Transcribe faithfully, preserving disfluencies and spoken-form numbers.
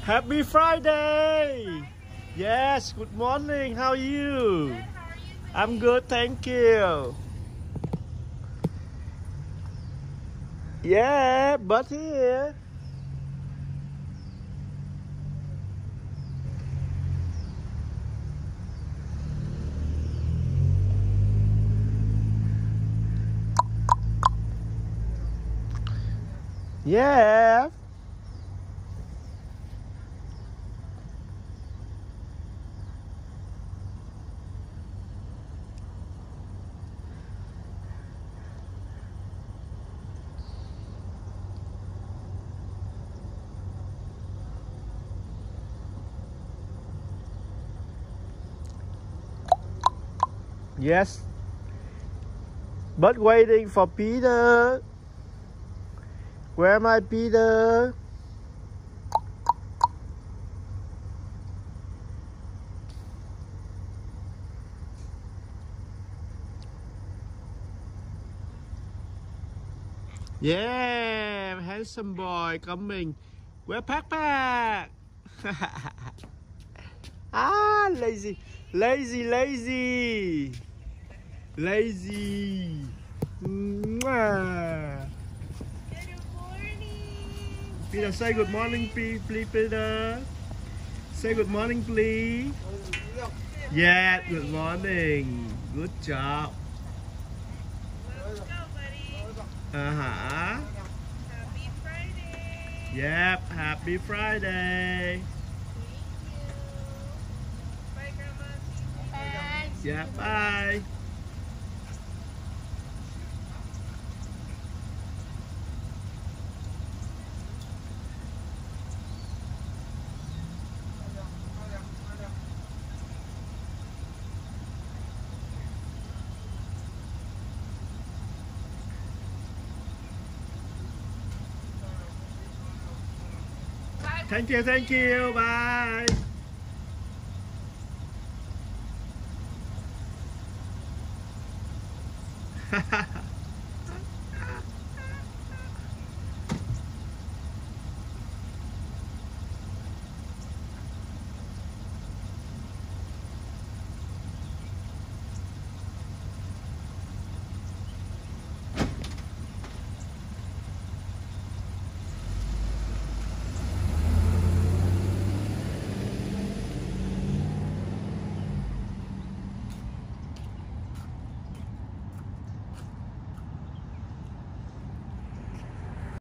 Happy Friday! Yes, good morning. How are you? Good. How are you doing? I'm good, thank you. Yeah, but here. Yeah. Yes. But waiting for Peter. Where am I, Peter? Yeah, handsome boy coming. Where backpack? Ah, lazy, lazy, lazy, lazy. Mwah. Good morning. Peter, say good morning, please, please, Peter. Say good morning, please. Yeah, good morning. Good job. Let's go, buddy. Uh huh. Happy Friday. Yep, happy Friday. Thank you. Bye, Grandma. Bye. Yeah, bye. Thank you, thank you, bye.